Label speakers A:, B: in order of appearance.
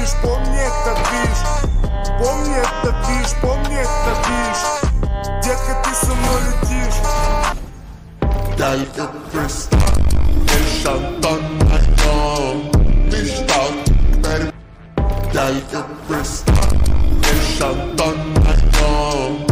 A: движ, помни этот движ. Помни этот движ, помни этот движ. Детка, ты со мной летишь.
B: Gel Kıbrıs'ta yaşamdan ayağım Dişten benim Gel Kıbrıs'ta yaşamdan ayağım